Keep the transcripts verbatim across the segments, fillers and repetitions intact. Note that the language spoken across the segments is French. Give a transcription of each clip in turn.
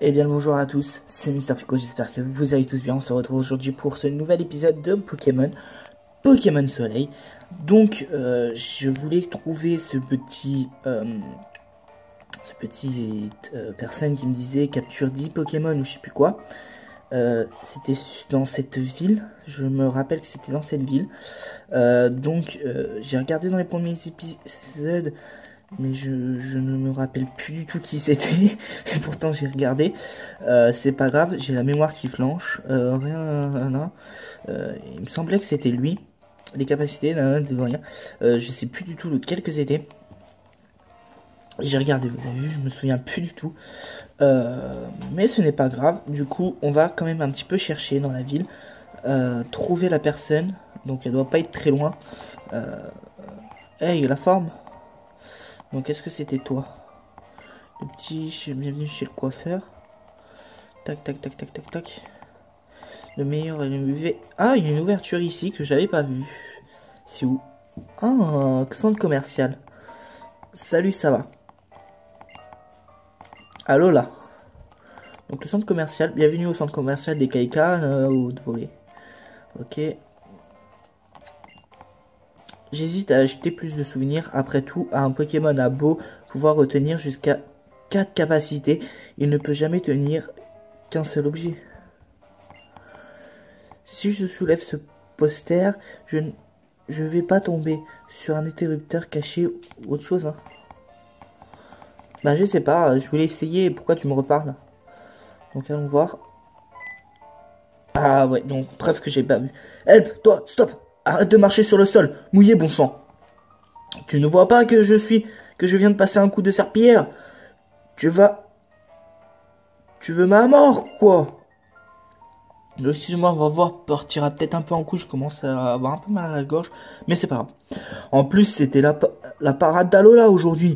Eh bien bonjour à tous, c'est Mister Pico, j'espère que vous allez tous bien. On se retrouve aujourd'hui pour ce nouvel épisode de Pokémon, Pokémon Soleil. Donc euh, je voulais trouver ce petit, euh, ce petit euh, personne qui me disait capture dix Pokémon ou je sais plus quoi. Euh, c'était dans cette ville, je me rappelle que c'était dans cette ville. Euh, donc euh, j'ai regardé dans les premiers épisodes, mais je, je ne me rappelle plus du tout qui c'était. Et pourtant j'ai regardé. Euh, c'est pas grave, j'ai la mémoire qui flanche. Euh, rien, rien. Euh, il me semblait que c'était lui. Les capacités, là, de rien. Euh, je sais plus du tout lequel que c'était. J'ai regardé, vous avez vu, je me souviens plus du tout. Euh, mais ce n'est pas grave. Du coup, on va quand même un petit peu chercher dans la ville. Euh, trouver la personne. Donc elle doit pas être très loin. Euh, hey, la forme. Donc est-ce que c'était toi? Le petit, bienvenue chez le coiffeur. Tac, tac, tac, tac, tac, tac. Le meilleur est le mauvais. Ah, il y a une ouverture ici que j'avais pas vue. C'est où? Ah, centre commercial. Salut, ça va? Allô, là. Donc le centre commercial, bienvenue au centre commercial des Kaika euh, ou de voler. Ok. J'hésite à acheter plus de souvenirs. Après tout, un Pokémon a beau pouvoir retenir jusqu'à quatre capacités, il ne peut jamais tenir qu'un seul objet. Si je soulève ce poster, je ne je vais pas tomber sur un interrupteur caché ou autre chose. Hein. Bah je sais pas, je voulais essayer, pourquoi tu me reparles? Donc allons voir. Ah ouais, donc preuve que j'ai pas vu. Help, toi, stop. Arrête de marcher sur le sol, mouillé bon sang. Tu ne vois pas que je suis, que je viens de passer un coup de serpillière? Tu vas... Tu veux ma mort, quoi? Excuse-moi, on va voir, partira peut-être un peu en couille, je commence à avoir un peu mal à la gorge, mais c'est pas grave. En plus, c'était la, la parade d'Alola aujourd'hui.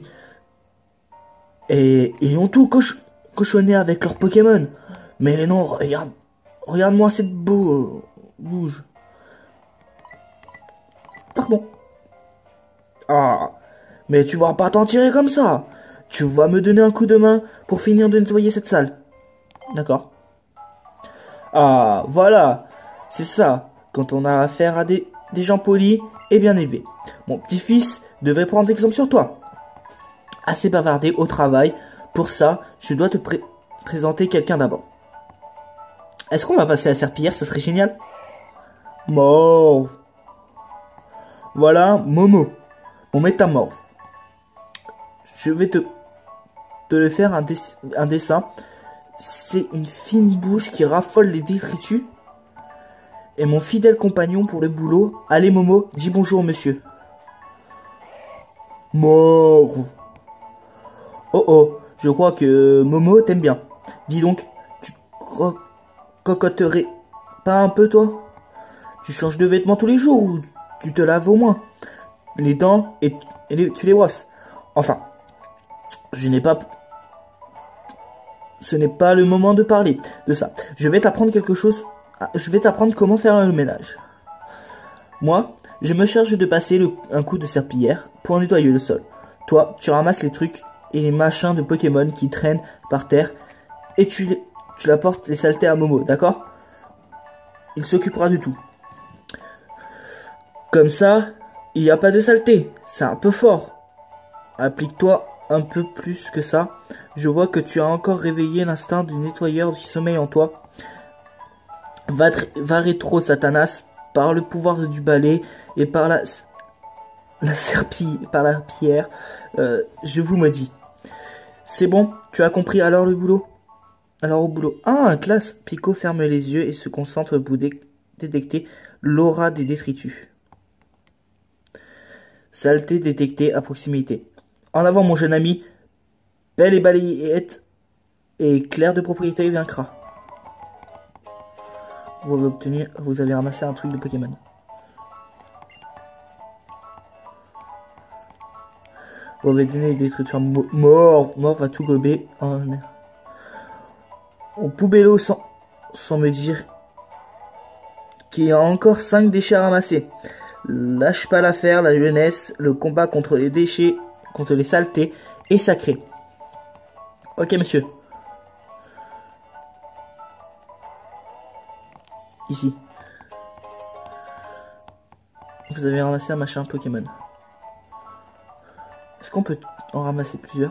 Et ils ont tout coch cochonné avec leurs Pokémon. Mais non, regarde, regarde-moi cette beau euh, bouge. Pardon. Ah, mais tu vas pas t'en tirer comme ça. Tu vas me donner un coup de main pour finir de nettoyer cette salle. D'accord. Ah, voilà. C'est ça, quand on a affaire à des, des gens polis et bien élevés. Mon petit-fils devrait prendre exemple sur toi. Assez bavardé au travail. Pour ça, je dois te pré présenter quelqu'un d'abord. Est-ce qu'on va passer à la serpillière? Ça serait génial. Morve. Voilà, Momo. Mon métamorphe. Je vais te, te le faire un, dess un dessin. C'est une fine bouche qui raffole les détritus. Et mon fidèle compagnon pour le boulot. Allez Momo, dis bonjour monsieur. Morve. Oh oh, je crois que Momo t'aime bien. Dis donc, tu cocoterais pas un peu toi? Tu changes de vêtements tous les jours ou tu te laves au moins les dents et, et les, tu les brosses? Enfin, je n'ai pas... Ce n'est pas le moment de parler de ça. Je vais t'apprendre quelque chose. Je vais t'apprendre comment faire le ménage. Moi, je me charge de passer le, un coup de serpillière pour nettoyer le sol. Toi, tu ramasses les trucs et les machins de Pokémon qui traînent par terre et tu, tu apportes les saletés à Momo, d'accord? Il s'occupera de tout. Comme ça, il n'y a pas de saleté. C'est un peu fort. Applique-toi un peu plus que ça. Je vois que tu as encore réveillé l'instinct du nettoyeur qui sommeille en toi. Va, va rétro, Satanas, par le pouvoir du balai et par la, la serpille, par la pierre. Euh, je vous maudis. C'est bon, tu as compris alors le boulot? Alors au boulot. Ah, classe. Pico ferme les yeux et se concentre pour dé détecter l'aura des détritus. Saleté détectée à proximité. En avant mon jeune ami. Belle et balayette et clair de propriété vaincra. Vous avez obtenu, vous avez ramassé un truc de Pokémon. Vous avez donné des détritus mort, mort va tout gober en au poubello sans, sans me dire qu'il y a encore cinq déchets à ramasser. Lâche pas l'affaire, la jeunesse, le combat contre les déchets, contre les saletés est sacré. Ok monsieur. Ici. Vous avez ramassé un machin Pokémon. Est-ce qu'on peut en ramasser plusieurs?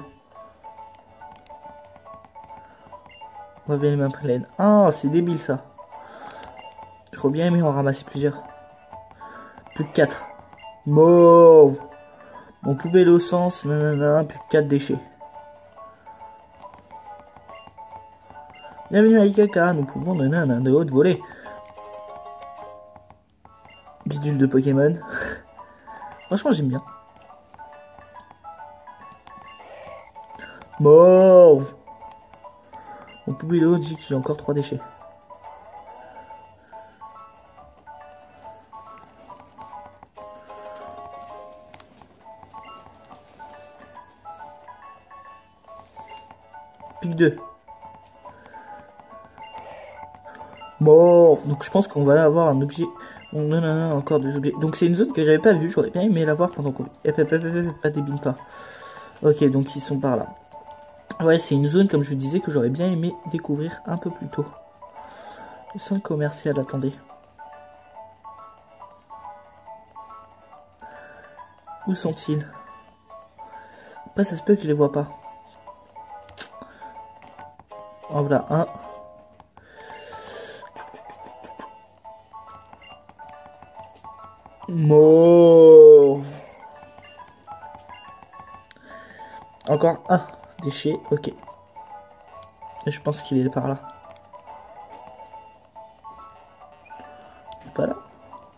On va bien les mêmes plaines. Ah, c'est débile ça. J'aurais bien aimé en ramasser plusieurs. Plus de quatre. Mauve. Mon poubelle au sens, nanana, plus de quatre déchets. Bienvenue à Ikaka, nous pouvons donner un de haute volée. Bidule de Pokémon. Franchement, j'aime bien. Mauve. Mon poubelle dit qu'il y a encore trois déchets. Pic deux. Mauve. Donc je pense qu'on va avoir un objet. Non, non, non, encore des objets. Donc c'est une zone que j'avais pas vue. J'aurais bien aimé la voir pendant qu'on... Pas débile pas. Ok, donc ils sont par là. Ouais, c'est une zone, comme je vous disais, que j'aurais bien aimé découvrir un peu plus tôt. Le centre commercial, attendez. Où sont-ils? Après, ça se peut que je les vois pas. En voilà un. Mauve. Encore un déchet, ok. Et je pense qu'il est par là. Pas là.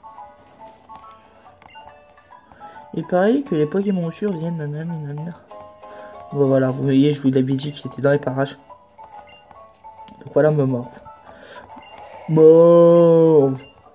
Il paraît que les Pokémon sûrs viennent nanana. Bon voilà, vous voyez, je vous l'avais dit qu'il était dans les parages. Donc voilà, me mort. Mort.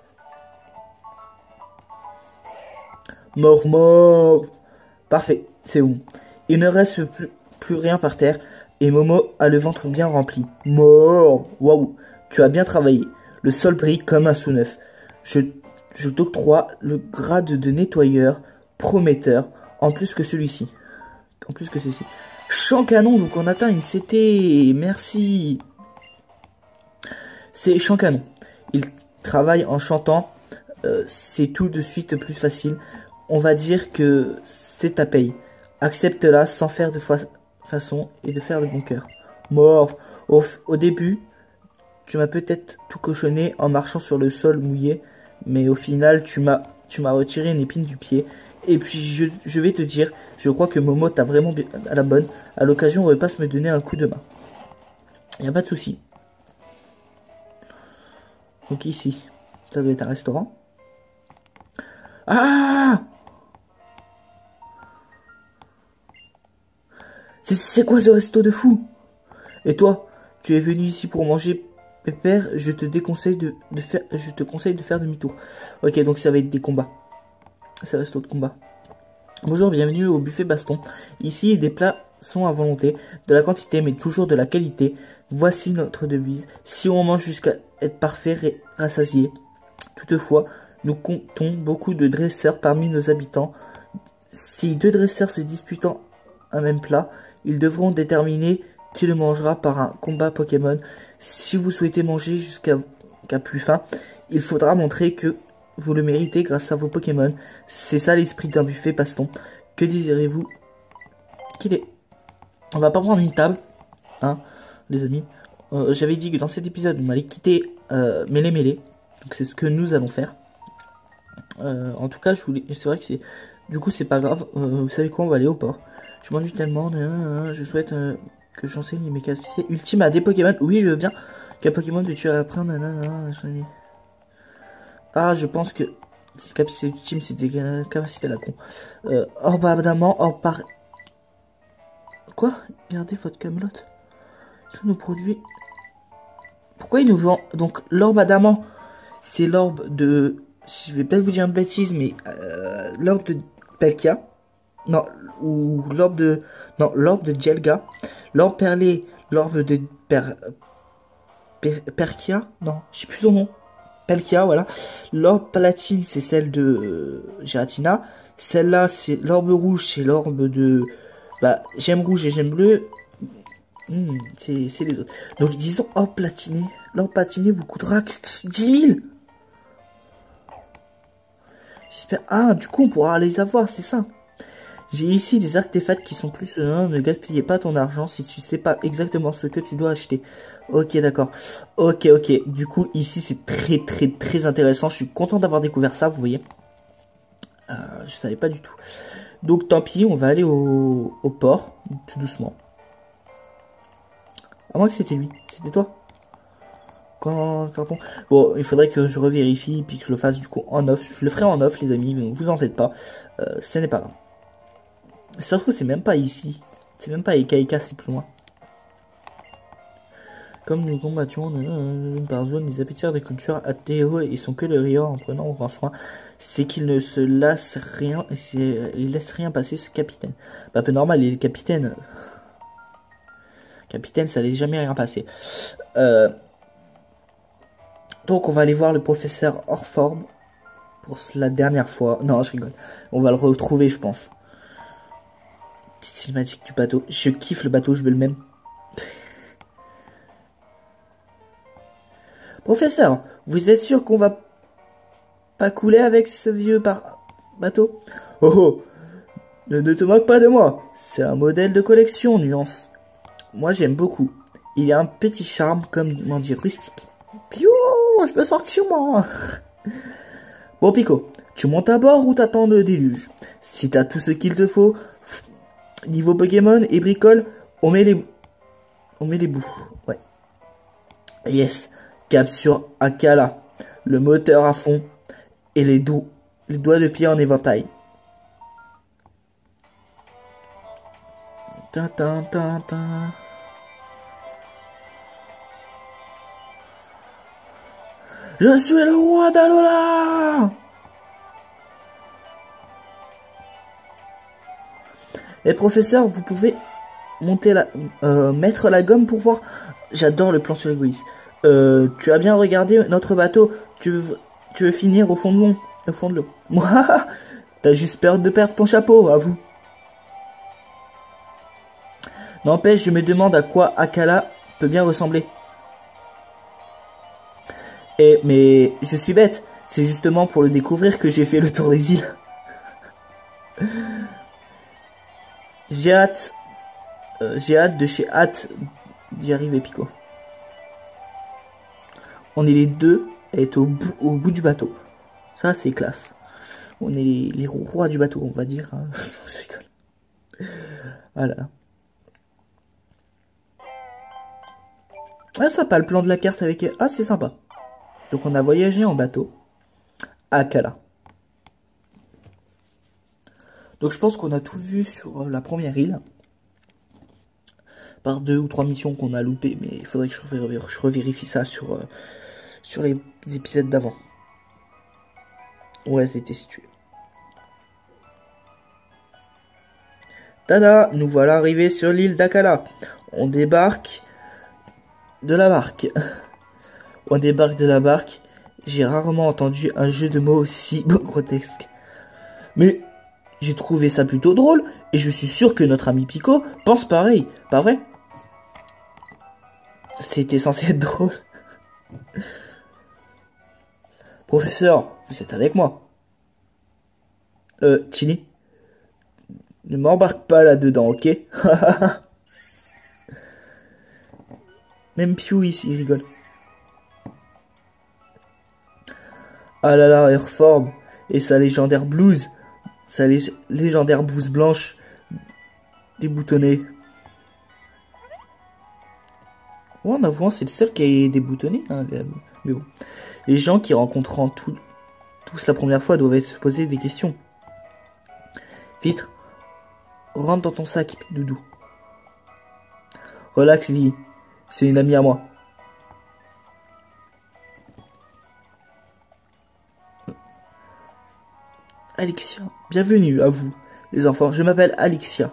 Mort, mort. Parfait, c'est bon. Il ne reste plus, plus rien par terre et Momo a le ventre bien rempli. Mort. Waouh, tu as bien travaillé. Le sol brille comme un sous-neuf. Je, je t'octroie le grade de nettoyeur prometteur en plus que celui-ci. En plus que ceci. Champ canon, donc on atteint une C T. Merci. C'est Champ canon. Il travaille en chantant. Euh, c'est tout de suite plus facile. On va dire que c'est ta paye. Accepte-la sans faire de fa façon et de faire de bon cœur. Mort. Au, au début, tu m'as peut-être tout cochonné en marchant sur le sol mouillé, mais au final, tu m'as tu m'as retiré une épine du pied. Et puis, je, je vais te dire, je crois que Momo t'a vraiment bien à la bonne. À l'occasion, repasse me donner un coup de main. Y a pas de souci. Donc ici, ça doit être un restaurant. Ah! C'est quoi ce resto de fou? Et toi, tu es venu ici pour manger pépère, je te déconseille de, de faire je te conseille de faire demi-tour. Ok, donc ça va être des combats. C'est resto de combat. Bonjour, bienvenue au buffet Baston. Ici, des plats sont à volonté, de la quantité mais toujours de la qualité. Voici notre devise. Si on mange jusqu'à être parfait et rassasié. Toutefois, nous comptons beaucoup de dresseurs parmi nos habitants. Si deux dresseurs se disputant un même plat, ils devront déterminer qui le mangera par un combat Pokémon. Si vous souhaitez manger jusqu'à qu'à plus faim, il faudra montrer que vous le méritez grâce à vos Pokémon. C'est ça l'esprit d'un buffet Baston. Que désirez-vous qu'il est? On va pas prendre une table, hein, les amis. Euh, J'avais dit que dans cet épisode, on allait quitter euh, Mêlée Mêlée. Donc c'est ce que nous allons faire. Euh, en tout cas, je voulais. C'est vrai que c'est. Du coup, c'est pas grave. Euh, vous savez quoi? On va aller au port. Je m'ennuie tellement. Je souhaite euh, que j'enseigne mes capacités ultimes à des Pokémon. Oui, je veux bien qu'un Pokémon de tuer après. Ah, je pense que ces capacités ultimes, c'est des capacités à la con. Euh, orbe adamant, orbe par. Quoi? Regardez votre Camelot. Tous nos produits. Pourquoi il nous vend donc l'orbe adamant? C'est l'orbe de. Je vais peut-être vous dire une bêtise, mais euh, l'orbe de Palkia. Non, ou l'orbe de... Non, l'orbe de Jelga. L'orbe perlé, l'orbe de per... per... Perkia. Non, je sais plus son nom. Palkia, voilà. L'orbe palatine, c'est celle de euh, Giratina. Celle-là, c'est l'orbe rouge, c'est l'orbe de... Bah, j'aime rouge et j'aime bleu. Mmh, c'est les autres. Donc, disons orbe platiné. L'orbe platiné vous coûtera dix mille. J'espère... Ah, du coup, on pourra les avoir, c'est ça. J'ai ici des artefacts qui sont plus... Euh, ne gaspillez pas ton argent si tu sais pas exactement ce que tu dois acheter. Ok, d'accord. Ok, ok. Du coup, ici, c'est très, très, très intéressant. Je suis content d'avoir découvert ça, vous voyez. Euh, je savais pas du tout. Donc, tant pis, on va aller au, au port, tout doucement. À moins que c'était lui. C'était toi? Quand, quand on... Bon, il faudrait que je revérifie, puis que je le fasse, du coup, en off. Je le ferai en off, les amis, donc vous en faites pas. Euh, ce n'est pas grave. Ça se trouve, c'est même pas ici. C'est même pas Ekaika, c'est plus loin. Comme nous combattions euh, par zone des appétiteurs de culture à Théo et son que le rieur en prenant grand soin, c'est qu'il ne se lasse rien, et il laisse rien passer ce capitaine. Bah, un peu normal, il est capitaine. Capitaine, ça n'allait jamais rien passer. Euh, donc, on va aller voir le professeur Orforb pour la dernière fois. Non, je rigole. On va le retrouver, je pense. Petite cinématique du bateau. Je kiffe le bateau, je veux le même. Professeur, vous êtes sûr qu'on va pas couler avec ce vieux par bateau? Oh oh, ne, ne te moque pas de moi. C'est un modèle de collection, nuance. Moi, j'aime beaucoup. Il a un petit charme, comme on dit, rustique. Piou, je veux sortir, moi. Bon, Pico, tu montes à bord ou t'attends le déluge? Si t'as tout ce qu'il te faut, niveau Pokémon et bricole, on met les... On met les bouts. Ouais. Yes. Cap sur Akala, le moteur à fond et les, doux, les doigts de pied en éventail. Ta ta ta ta. Je suis le roi d'Alola. Et professeur, vous pouvez monter la, euh, mettre la gomme pour voir. J'adore le plan sur l'égoïsme. Euh, tu as bien regardé notre bateau. Tu veux, tu veux finir au fond de l'eau. Au fond de l'eau. Moi, t'as juste peur de perdre ton chapeau, avoue. N'empêche, je me demande à quoi Akala peut bien ressembler. Et mais je suis bête. C'est justement pour le découvrir que j'ai fait le tour des îles. J'ai hâte. Euh, j'ai hâte de chez hâte d'y arriver, Pico. On est les deux à être au bout, au bout du bateau. Ça, c'est classe. On est les, les rois du bateau, on va dire. Hein. Je rigole. Voilà. Ah, sympa, le plan de la carte avec... Ah, c'est sympa. Donc, on a voyagé en bateau à Akala. Donc, je pense qu'on a tout vu sur la première île. Par deux ou trois missions qu'on a loupées. Mais il faudrait que je, revérifie, je revérifie ça sur... Euh, sur les épisodes d'avant. Ouais, c'était situé. Tada, nous voilà arrivés sur l'île d'Akala. On débarque de la barque. On débarque de la barque. J'ai rarement entendu un jeu de mots aussi grotesque. Mais j'ai trouvé ça plutôt drôle. Et je suis sûr que notre ami Pico pense pareil. Pas vrai? C'était censé être drôle. Professeur, vous êtes avec moi? Euh, Chili, ne m'embarque pas là-dedans, ok? Même Piou ici, il rigole. Ah là là, Airform et sa légendaire blouse. Sa lég légendaire blouse blanche déboutonnée. Ouais, en avouant, c'est le seul qui est déboutonné. Hein, mais bon. Les gens qui rencontrant tout, tous la première fois doivent se poser des questions. Vite, rentre dans ton sac, doudou. Relax, Lee. C'est une amie à moi. Alexia, bienvenue à vous, les enfants. Je m'appelle Alexia.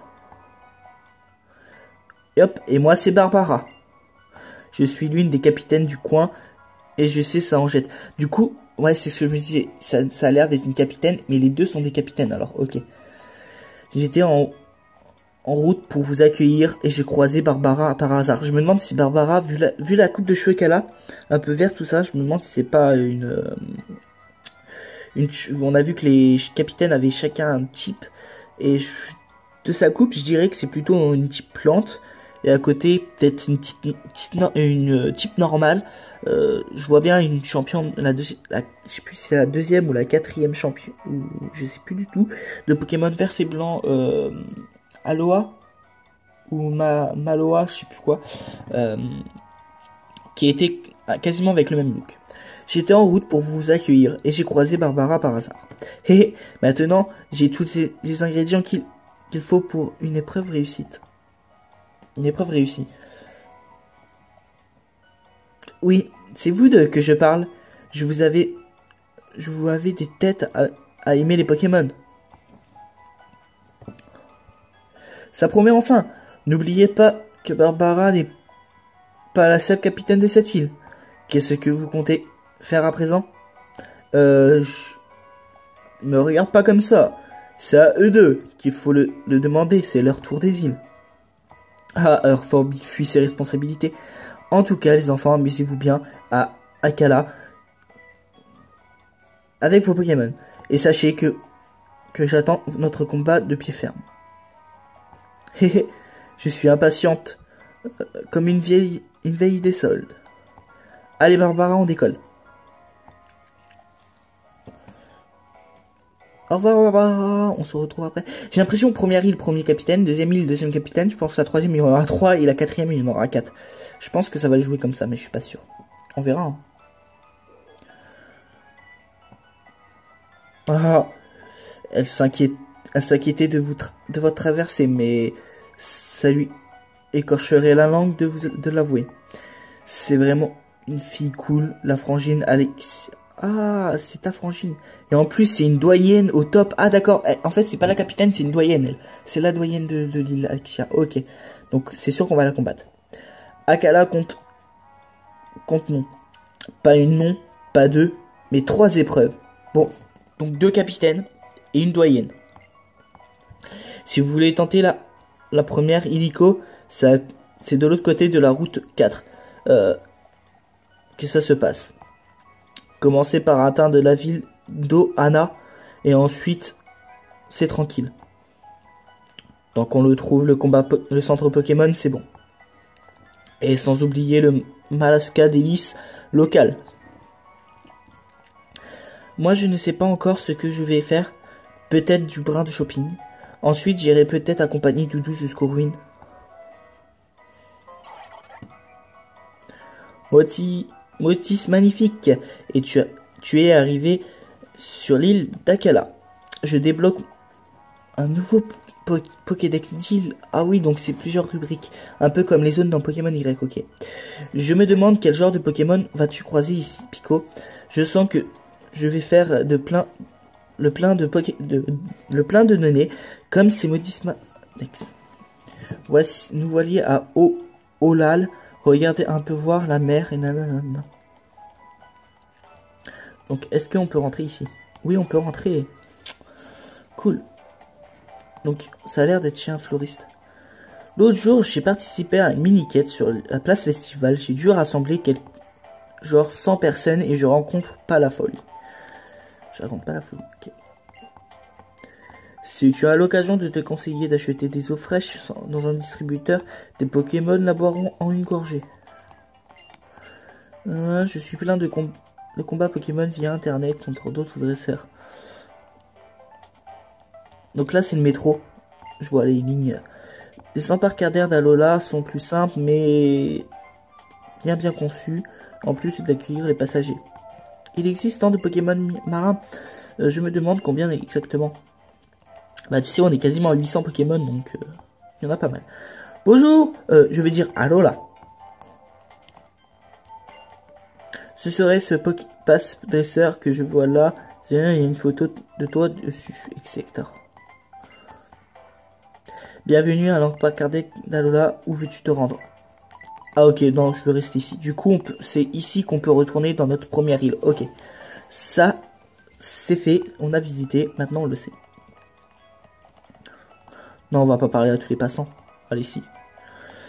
Et hop, et moi c'est Barbara. Je suis l'une des capitaines du coin et je sais ça en jette. Du coup, ouais, c'est ce que je me disais. Ça, ça a l'air d'être une capitaine, mais les deux sont des capitaines, alors ok. J'étais en, en route pour vous accueillir et j'ai croisé Barbara par hasard. Je me demande si Barbara, vu la, vu la coupe de cheveux qu'elle a, un peu verte tout ça, je me demande si c'est pas une, euh, une, on a vu que les capitaines avaient chacun un type. Et je, de sa coupe, je dirais que c'est plutôt une type plante. Et à côté, peut-être une petite, petite, une type normale. Euh, je vois bien une championne, la deuxième, je sais plus si c'est la deuxième ou la quatrième champion, ou je sais plus du tout, de Pokémon vert et blanc, euh, Aloha ou Ma, Maloa, je sais plus quoi, euh, qui était quasiment avec le même look. J'étais en route pour vous accueillir et j'ai croisé Barbara par hasard. Et maintenant, j'ai tous les, les ingrédients qu'il qu'il faut pour une épreuve réussite. Une épreuve réussie. Oui, c'est vous deux que je parle. Je vous avais... Je vous avais des têtes à, à aimer les Pokémon. Ça promet enfin. N'oubliez pas que Barbara n'est pas la seule capitaine de cette île. Qu'est-ce que vous comptez faire à présent? Euh... Je... Me regarde pas comme ça. C'est à eux deux qu'il faut le, le demander. C'est leur tour des îles. Ah, alors Forbit fuit ses responsabilités. En tout cas, les enfants, amusez-vous bien à Akala avec vos Pokémon. Et sachez que, que j'attends notre combat de pied ferme. Hé je suis impatiente, euh, comme une vieille, une vieille des soldes. Allez Barbara, on décolle. Au revoir Barbara, on se retrouve après. J'ai l'impression, première île, premier capitaine, deuxième île, deuxième capitaine. Je pense que la troisième, il y en aura trois et la quatrième, il y en aura quatre. Je pense que ça va jouer comme ça, mais je suis pas sûr. On verra. Hein. Ah, elle s'inquiète, elle s'inquiétait de vous, de votre traversée, mais ça lui écorcherait la langue de vous, de l'avouer. C'est vraiment une fille cool, la frangine Alexia. Ah, c'est ta frangine. Et en plus, c'est une doyenne au top. Ah, d'accord. En fait, c'est pas la capitaine, c'est une doyenne, elle. C'est la doyenne de, de l'île Alexia. Ok. Donc, c'est sûr qu'on va la combattre. Akala compte... Compte non. Pas une non, pas deux, mais trois épreuves. Bon, donc deux capitaines et une doyenne. Si vous voulez tenter la, la première, Illico, ça, c'est de l'autre côté de la route quatre. Euh, que ça se passe. Commencez par atteindre la ville d'Ohana et ensuite c'est tranquille. Tant qu'on le trouve, le combat, le centre Pokémon, c'est bon. Et sans oublier le Malaska d'hélice local. Moi, je ne sais pas encore ce que je vais faire. Peut-être du brin de shopping. Ensuite, j'irai peut-être accompagner Doudou jusqu'aux ruines. Moti, Motis magnifique. Et tu, as, tu es arrivé sur l'île d'Akala. Je débloque un nouveau po Pokédex d'île. Ah oui, donc c'est plusieurs rubriques. Un peu comme les zones dans Pokémon Y, ok. Je me demande quel genre de Pokémon vas-tu croiser ici, Pico. Je sens que je vais faire de plein... Le plein de, poké, de le plein de données comme ces Motis Magnifiques. Voici, nous voilions à O Olal. Regardez un peu voir la mer et nanana. Donc, est-ce qu'on peut rentrer ici? Oui, on peut rentrer. Cool. Donc, ça a l'air d'être chez un floriste. L'autre jour, j'ai participé à une mini-quête sur la place festival. J'ai dû rassembler quelques... genre cent personnes et je rencontre pas la folie. Je raconte pas la folie. Okay. Si tu as l'occasion de te conseiller d'acheter des eaux fraîches dans un distributeur, des Pokémon la boiront en une gorgée. Euh, je suis plein de, com de combats Pokémon via internet contre d'autres dresseurs. Donc là c'est le métro. Je vois les lignes. Les embarcadères d'Alola sont plus simples mais bien bien conçus, en plus d'accueillir les passagers. Il existe tant de Pokémon marins, euh, je me demande combien exactement. Bah tu sais, on est quasiment à huit cents Pokémon, donc il euh, y en a pas mal. Bonjour, euh, je veux dire allô là. Ce serait ce passe dresseur que je vois là. Il y a une photo de toi dessus, et cetera. Bienvenue à l'embarcadère d'Alola, où veux-tu te rendre? Ah ok, non, je veux rester ici. Du coup, c'est ici qu'on peut retourner dans notre première île. Ok, ça, c'est fait. On a visité, maintenant on le sait. Non, on va pas parler à tous les passants. Allez, si.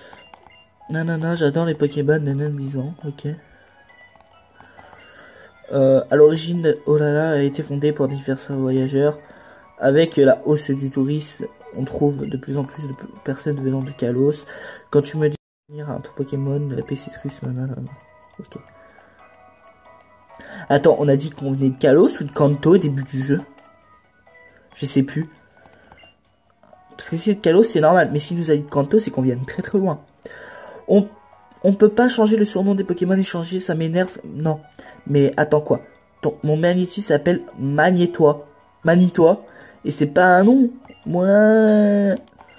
Nanana, j'adore les Pokémon, nanana, disons, ok. Euh, à l'origine, Olala a été fondée pour diverses voyageurs. Avec la hausse du tourisme, on trouve de plus en plus de personnes venant de Kalos. Quand tu me dis de venir à ton Pokémon, la P Citrus, non, non, non, non. Ok. Attends, on a dit qu'on venait de Kalos ou de Kanto au début du jeu? Je sais plus. Parce que si c'est de Kalos, c'est normal. Mais s'il nous a dit de Kanto, c'est qu'on vient de très très loin. On, on peut pas changer le surnom des Pokémon et changer, ça m'énerve. Non. Mais attends quoi? Ton, mon Magnétis s'appelle Magnétois. Magnétois. Et c'est pas un nom. Moi.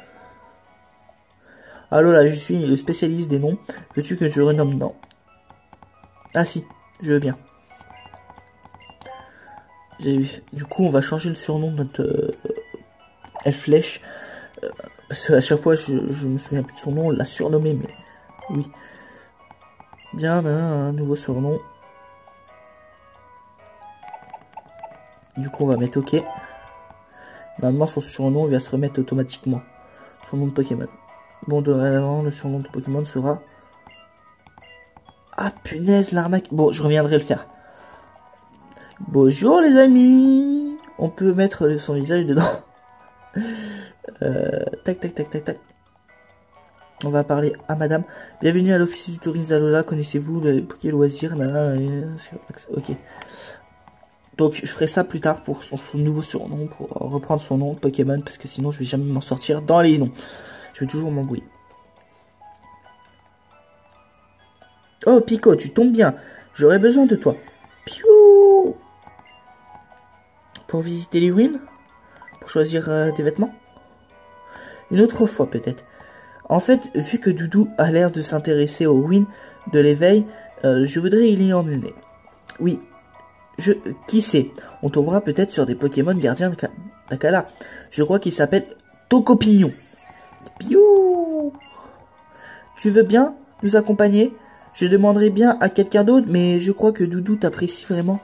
Allô là, je suis le spécialiste des noms. Veux-tu que je le renomme? Non. Ah si, je veux bien. Du coup, on va changer le surnom de notre euh, F-Flèche. Euh, parce qu'à chaque fois, je, je me souviens plus de son nom. On l'a surnommé, mais oui. Bien, ben, un nouveau surnom. Du coup, on va mettre OK. Normalement, son surnom il va se remettre automatiquement. Son nom de Pokémon. Bon, dorénavant, le surnom de Pokémon sera... Ah, punaise, l'arnaque. Bon, je reviendrai le faire. Bonjour, les amis. On peut mettre son visage dedans. euh, tac, tac, tac, tac, tac. On va parler à madame. Bienvenue à l'office du tourisme d'Alola. Connaissez-vous le Poké Loisir? Ok. Donc, je ferai ça plus tard pour son, son nouveau surnom, pour reprendre son nom de Pokémon, parce que sinon, je vais jamais m'en sortir dans les noms. Je vais toujours m'embrouiller. Oh, Pico, tu tombes bien. J'aurais besoin de toi. Piou. Pour visiter les ruines? Pour choisir euh, des vêtements? Une autre fois, peut-être. En fait, vu que Doudou a l'air de s'intéresser aux ruines de l'éveil, euh, je voudrais y emmener. Oui. Je, qui sait? On tombera peut-être sur des Pokémon gardiens d'Akala. Je crois qu'il s'appelle Tocopignon. Piou. Tu veux bien nous accompagner? Je demanderai bien à quelqu'un d'autre, mais je crois que Doudou t'apprécie vraiment.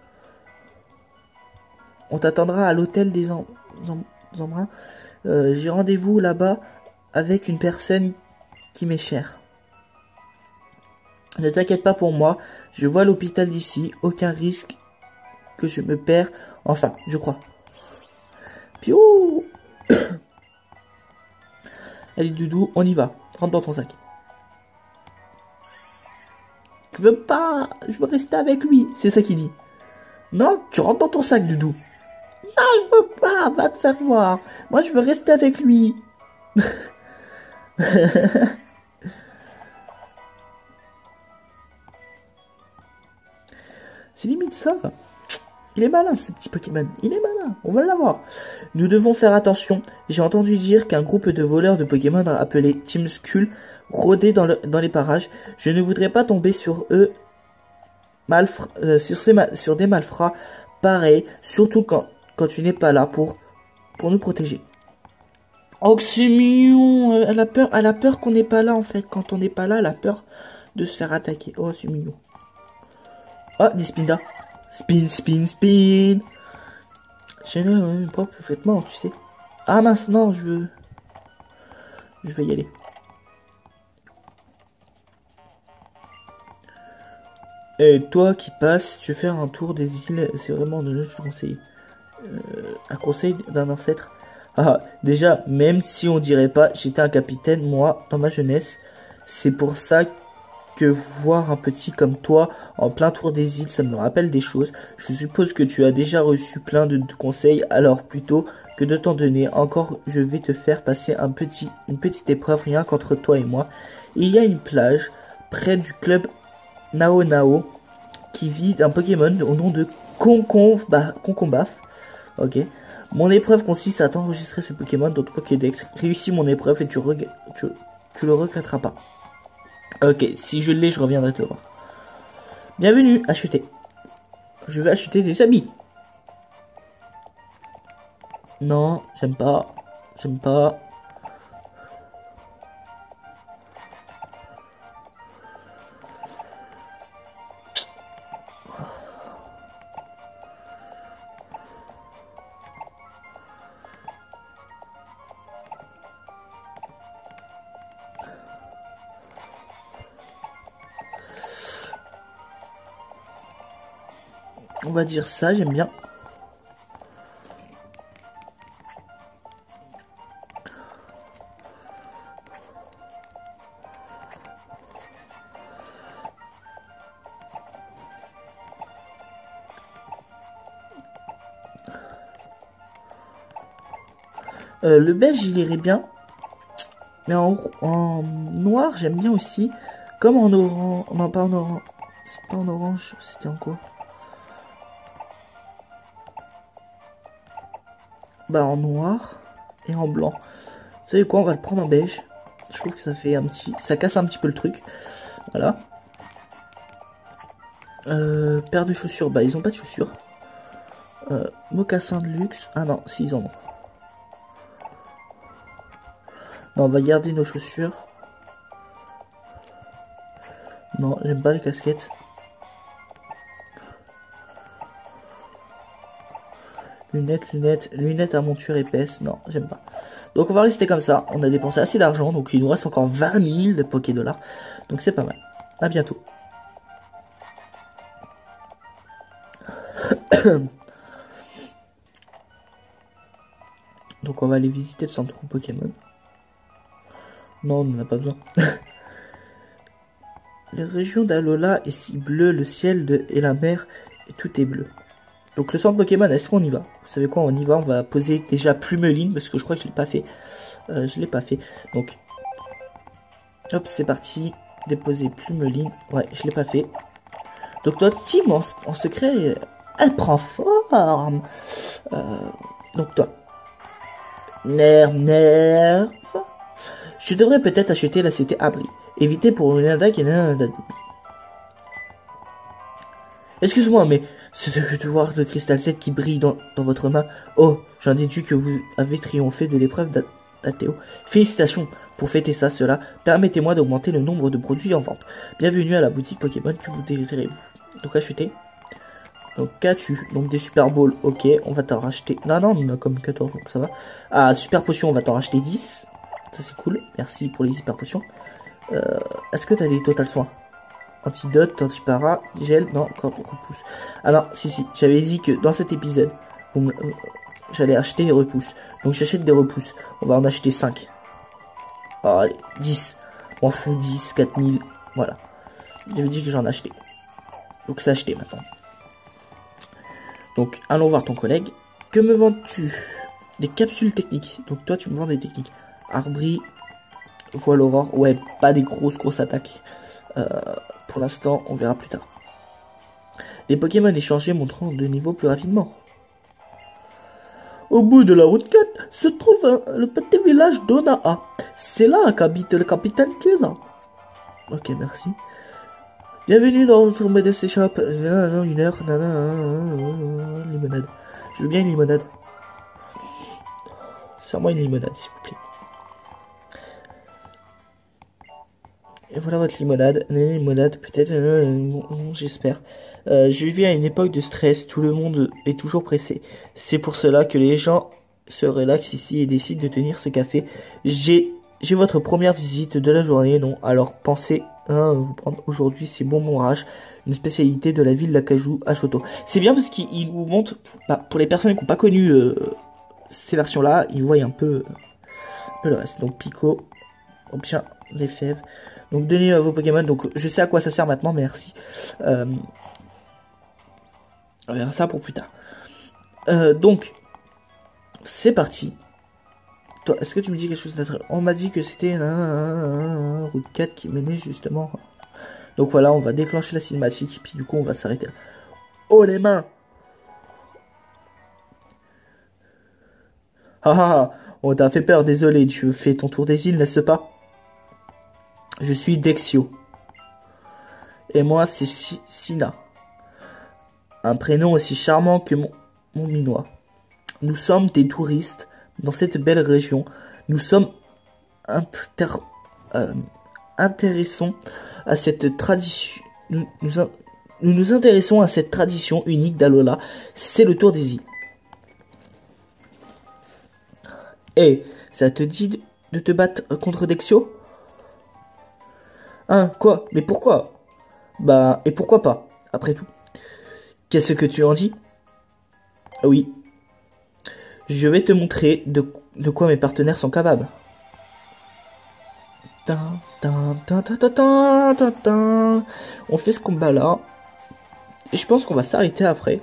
On t'attendra à l'hôtel des em em embruns. Euh, J'ai rendez-vous là-bas avec une personne qui m'est chère. Ne t'inquiète pas pour moi, je vois l'hôpital d'ici, aucun risque que je me perds. Enfin, je crois. Piou. Allez Doudou, on y va. Rentre dans ton sac. Je veux pas, je veux rester avec lui, c'est ça qu'il dit. Non, tu rentres dans ton sac, Doudou. Non, je veux pas, va te faire voir. Moi, je veux rester avec lui. C'est limite ça. Il est malin, ce petit Pokémon. Il est malin, on va l'avoir. Nous devons faire attention. J'ai entendu dire qu'un groupe de voleurs de Pokémon appelé Team Skull rôdait dans, le, dans les parages. Je ne voudrais pas tomber sur eux, malfra euh, sur, ces ma sur des malfrats pareils, surtout quand, quand tu n'es pas là pour, pour nous protéger. Oh, c'est mignon. Elle a peur, elle a peur qu'on n'est pas là, en fait. Quand on n'est pas là, elle a peur de se faire attaquer. Oh, c'est mignon. Ah, des Spinda. Spin, spin, spin. J'ai le propre vêtement, tu sais. Ah mince, non, je veux... Je vais y aller. Et toi qui passes, tu veux faire un tour des îles, c'est vraiment de je te conseille. Euh, un conseil d'un ancêtre. Ah, déjà, même si on dirait pas, j'étais un capitaine, moi, dans ma jeunesse. C'est pour ça que voir un petit comme toi en plein tour des îles, ça me rappelle des choses. Je suppose que tu as déjà reçu plein de, de conseils, alors plutôt que de t'en donner encore, je vais te faire passer un petit, une petite épreuve rien qu'entre toi et moi. Il y a une plage près du club Nao Nao qui vit un Pokémon au nom de Concombaf. Ok. Mon épreuve consiste à t'enregistrer ce Pokémon dans ton Pokédex. Réussis mon épreuve et tu, tu, tu le regretteras pas. Ok, si je l'ai, je reviendrai te voir. Bienvenue, acheter. Je vais acheter des habits. Non, j'aime pas. J'aime pas. On va dire ça, j'aime bien. Euh, le beige, il irait bien. Mais en, en noir, j'aime bien aussi. Comme en orange. Non, pas en orange. C'est pas en orange, c'était en quoi? Bah, en noir et en blanc. Vous savez quoi? On va le prendre en beige. Je trouve que ça fait un petit. Ça casse un petit peu le truc. Voilà. Euh, paire de chaussures. Bah, ils ont pas de chaussures. Euh, mocassin de luxe. Ah non, si, ils en ont. Non, on va garder nos chaussures. Non, j'aime pas les casquettes. Lunettes, lunettes, lunettes à monture épaisse. Non, j'aime pas. Donc on va rester comme ça. On a dépensé assez d'argent. Donc il nous reste encore vingt mille de Poké Dollars. Donc c'est pas mal. À bientôt. Donc on va aller visiter le centre Pokémon. Non, on n'en a pas besoin. Les régions d'Alola est si bleu, le ciel de... et la mer, et tout est bleu. Donc le centre Pokémon, est-ce qu'on y va? Vous savez quoi, on y va, on va poser déjà Plumeline, parce que je crois que je l'ai pas fait. Euh, je l'ai pas fait. Donc, hop, c'est parti. Déposer Plumeline. Ouais, je l'ai pas fait. Donc notre team en, en secret, elle prend forme. Euh, donc toi. Nerf, nerf. Je devrais peut-être acheter la C T Abri. Éviter pour une attaque et une... Excuse-moi, mais ce devoir de cristal sept qui brille dans, dans votre main. Oh, j'en déduis que vous avez triomphé de l'épreuve d'Athéo. Félicitations. Pour fêter ça, cela, permettez-moi d'augmenter le nombre de produits en vente. Bienvenue à la boutique Pokémon que vous désirez. Donc acheter. Donc qu'as-tu? Donc des super balls, ok, on va t'en racheter. Non, non, on en a comme quatorze, donc ça va. Ah, super potion, on va t'en racheter dix. Ça c'est cool, merci pour les super potions. Euh, Est-ce que t'as des total soins? Antidote, antipara, gel, non, encore repousse. Ah non, si, si, j'avais dit que dans cet épisode, euh, j'allais acheter des repousses. Donc j'achète des repousses, on va en acheter cinq. Oh, allez, dix. On fout dix, quatre mille, voilà. J'avais dit que j'en achetais. Donc c'est acheté maintenant. Donc allons voir ton collègue. Que me vends-tu? Des capsules techniques. Donc toi tu me vends des techniques. Arbri, voile aurore. Ouais, pas des grosses grosses attaques. Euh, pour l'instant, on verra plus tard. Les Pokémon échangés montrant de niveau plus rapidement. Au bout de la route quatre se trouve un, le petit village d'Onaa. C'est là qu'habite le capitaine Keza. Ok, merci. Bienvenue dans notre modeste shop. Une heure. Limonade. Je veux bien une limonade. Serre-moi une limonade, s'il vous plaît. Et voilà votre limonade. Une limonade, peut-être, euh, j'espère. Euh, je vis à une époque de stress. Tout le monde est toujours pressé. C'est pour cela que les gens se relaxent ici et décident de tenir ce café. J'ai j'ai votre première visite de la journée, non? Alors pensez à vous prendre aujourd'hui ces bonbons Rage, une spécialité de la ville d'Acajou à Choto. C'est bien parce qu'il vous montre, bah, pour les personnes qui n'ont pas connu euh, ces versions-là, ils voient un peu, un peu le reste. Donc Pico, obtient les fèves. Donc donnez à vos Pokémon. Donc je sais à quoi ça sert maintenant, merci. Euh, on verra ça pour plus tard. Euh, donc c'est parti. Toi, est-ce que tu me dis quelque chose d'intéressant? On m'a dit que c'était un route quatre qui menait justement. Donc voilà, on va déclencher la cinématique. Puis du coup, on va s'arrêter là. Oh les mains! Ah ah, on t'a fait peur, désolé. Tu fais ton tour des îles, n'est-ce pas? Je suis Dexio. Et moi, c'est Sina. Un prénom aussi charmant que mon, mon minois. Nous sommes des touristes dans cette belle région. Nous sommes inter, euh, intéressons à cette tradition. Nous nous, nous nous intéressons à cette tradition unique d'Alola. C'est le tour des îles. Eh, ça te dit de te battre contre Dexio? Hein, quoi? Mais pourquoi? Bah, et pourquoi pas, après tout? Qu'est-ce que tu en dis? Oui. Je vais te montrer de, de quoi mes partenaires sont capables. Ta, ta, ta, ta, ta, ta, ta, ta. On fait ce combat là. Et je pense qu'on va s'arrêter après.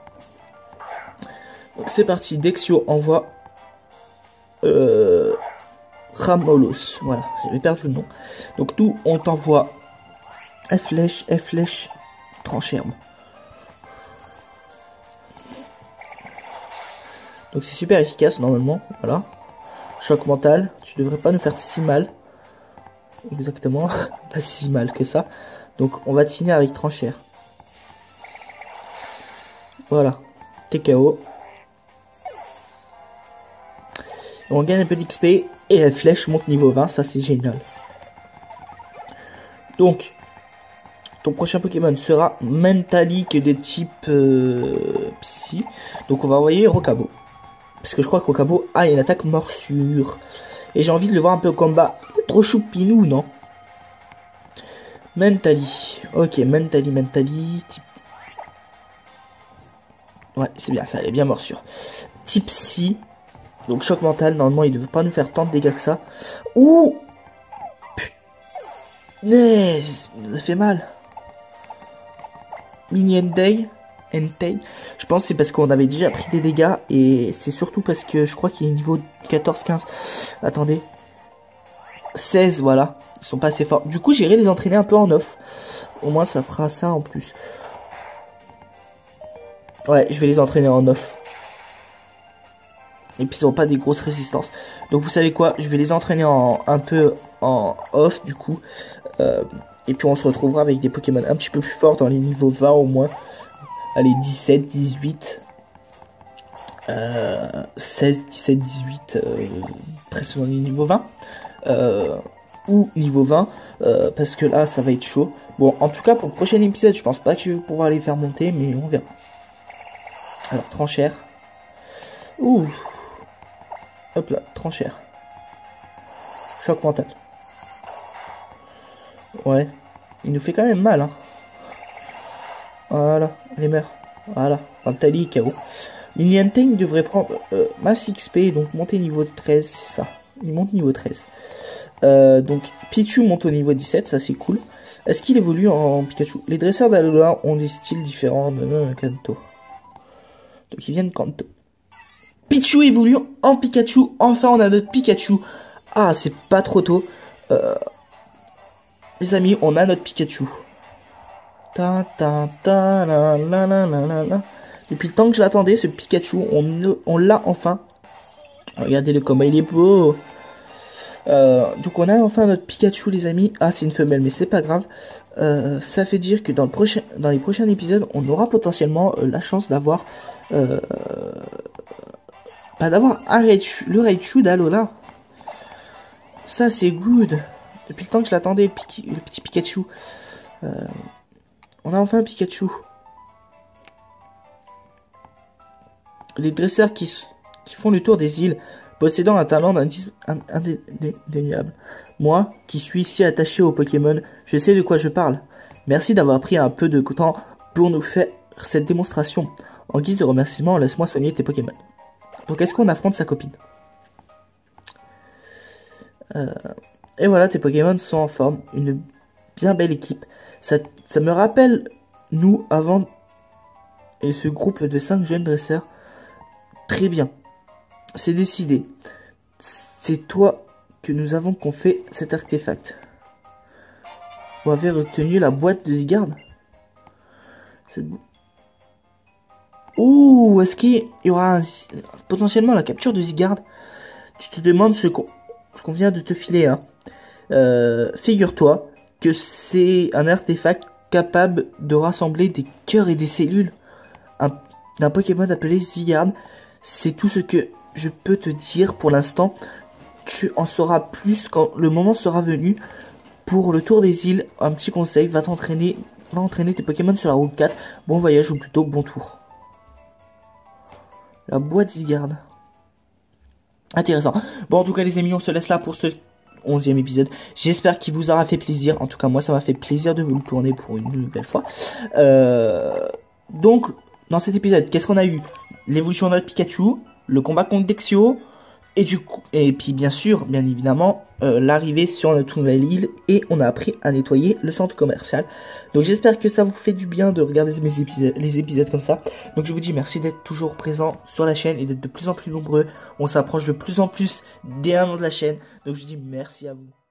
Donc c'est parti. Dexio envoie euh, Ramolos. Voilà, j'avais perdu le nom. Donc nous on t'envoie F flèche, F flèche, trancherme. Donc c'est super efficace normalement. Voilà. Choc mental. Tu devrais pas nous faire si mal. Exactement. Pas si mal que ça. Donc on va te finir avec tranchère. Voilà. T K O. On gagne un peu d'X P et la flèche monte niveau vingt, ça c'est génial. Donc, ton prochain Pokémon sera Mentalique de type euh, Psy. Donc on va envoyer Rokabo. Parce que je crois que Rokabo a une attaque morsure. Et j'ai envie de le voir un peu au combat. Il est trop choupinou, non? Mentali. Ok, Mentali, Mentali. Type... Ouais, c'est bien, ça, elle est bien morsure. Type Psy. Donc choc mental, normalement il ne devait pas nous faire tant de dégâts que ça. Ouh, punaise, il nous a fait mal. Mini Entei, Entei. Je pense que c'est parce qu'on avait déjà pris des dégâts. Et c'est surtout parce que je crois qu'il est niveau quatorze quinze. Attendez. seize, voilà. Ils sont pas assez forts. Du coup j'irai les entraîner un peu en off. Au moins ça fera ça en plus. Ouais, je vais les entraîner en off. Et puis ils n'ont pas des grosses résistances. Donc vous savez quoi, je vais les entraîner en un peu en off du coup. Euh, et puis on se retrouvera avec des Pokémon un petit peu plus forts dans les niveaux vingt au moins. Allez, dix-sept, dix-huit. Euh, seize, dix-sept, dix-huit. Euh, presque dans les niveaux vingt. Euh, ou niveau vingt. Euh, parce que là ça va être chaud. Bon, en tout cas pour le prochain épisode, je pense pas que je vais pouvoir les faire monter. Mais on verra. Alors, tranchère. Ouh. Hop là, tranchère. Choc mental. Ouais. Il nous fait quand même mal, hein. Voilà, les meurt. Voilà. Mentali, K O. Mini Entei devrait prendre euh, masse X P, donc monter niveau treize, c'est ça. Il monte niveau treize. Euh, donc, Pichu monte au niveau dix-sept, ça c'est cool. Est-ce qu'il évolue en Pikachu? Les dresseurs d'Alola ont des styles différents de euh, Kanto. Donc ils viennent Kanto. Pichu évolue en Pikachu. Enfin, on a notre Pikachu. Ah, c'est pas trop tôt. Euh, les amis, on a notre Pikachu. Ta, ta, ta, la, la, la, la, la. Depuis le temps que je l'attendais, ce Pikachu, on, on l'a enfin. Regardez le combat, il est beau. Euh, donc on a enfin notre Pikachu, les amis. Ah, c'est une femelle, mais c'est pas grave. Euh, ça fait dire que dans, le prochain, dans les prochains épisodes, on aura potentiellement euh, la chance d'avoir... Euh, Pas d'avoir un Raichu, le Raichu d'Alola. Ça c'est good. Depuis le temps que je l'attendais, le, le petit Pikachu. Euh, on a enfin un Pikachu. Les dresseurs qui, qui font le tour des îles, possédant un talent indéniable. Moi, qui suis si attaché aux Pokémon, je sais de quoi je parle. Merci d'avoir pris un peu de temps pour nous faire cette démonstration. En guise de remerciement, laisse-moi soigner tes Pokémon. Donc est-ce qu'on affronte sa copine? euh, Et voilà, tes Pokémon sont en forme. Une bien belle équipe. Ça, ça me rappelle, nous, avant, et ce groupe de cinq jeunes dresseurs. Très bien. C'est décidé. C'est toi que nous avons qu'on fait cet artefact. Vous avez retenu la boîte de Zygarde. Ouh, est-ce qu'il y aura un, potentiellement la capture de Zygarde? Tu te demandes ce qu'on qu'on vient de te filer, hein. Euh, figure-toi que c'est un artefact capable de rassembler des cœurs et des cellules d'un Pokémon appelé Zygarde. C'est tout ce que je peux te dire pour l'instant. Tu en sauras plus quand le moment sera venu. Pour le tour des îles, un petit conseil, va t'entraîner, va entraîner tes Pokémon sur la route quatre. Bon voyage ou plutôt bon tour. La boîte Zygarde. Intéressant. Bon, en tout cas, les amis, on se laisse là pour ce onzième épisode. J'espère qu'il vous aura fait plaisir. En tout cas, moi, ça m'a fait plaisir de vous le tourner pour une nouvelle fois. Euh... Donc, dans cet épisode, qu'est-ce qu'on a eu? L'évolution de notre Pikachu, le combat contre Dexio, et du coup, et puis bien sûr, bien évidemment, euh, l'arrivée sur notre nouvelle île, et on a appris à nettoyer le centre commercial. Donc j'espère que ça vous fait du bien de regarder mes épisodes, les épisodes comme ça. Donc je vous dis merci d'être toujours présent sur la chaîne et d'être de plus en plus nombreux. On s'approche de plus en plus des un an de la chaîne. Donc je vous dis merci à vous.